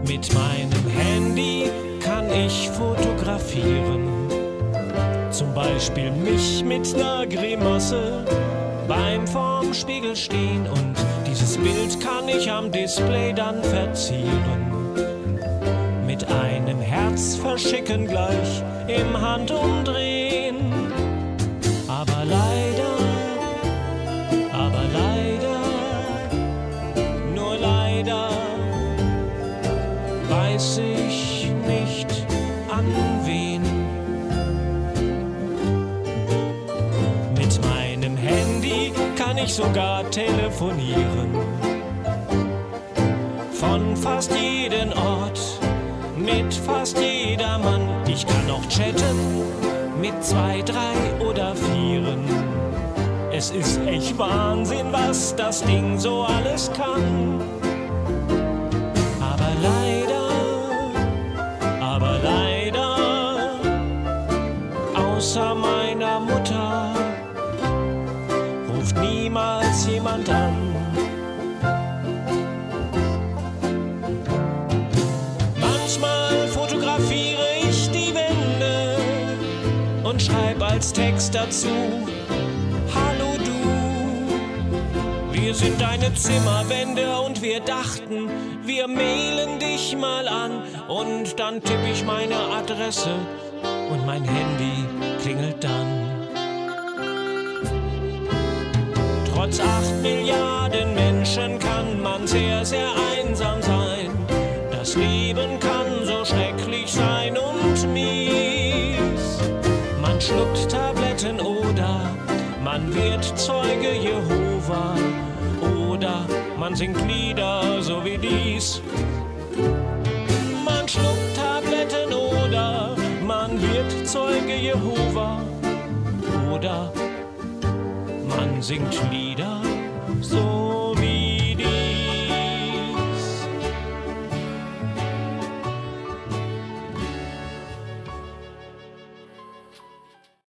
Mit meinem Handy kann ich fotografieren. Zum Beispiel mich mit ner Grimasse beim vorm Spiegel stehen, und dieses Bild kann ich am Display dann verzieren. Mit einem Herz verschicken gleich im Handumdrehen. Aber leider, nur leider weiß ich nicht an wen. Mit meinem Handy kann ich sogar telefonieren. Von fast jeden Ort, mit fast jedermann. Ich kann auch chatten mit 2, 3 oder 4. Es ist echt Wahnsinn, was das Ding so alles kann. Aber leider, außer meiner Mutter ruft niemals jemand an. Manchmal fotografiere ich die Wände und schreib als Text dazu: Hallo du, wir sind deine Zimmerwände und wir dachten, wir mailen dich mal an. Und dann tippe ich meine Adresse und mein Handy klingelt dann. Trotz 8 Milliarden Menschen kann man sehr, sehr einsam sein. Das Leben kann so schrecklich sein und mies. Man schluckt Tabletten oder man wird Zeuge Jehova, oder man singt Lieder so wie dies. Man schluckt Tabletten oder man wird Zeuge Jehova, oder man singt Lieder so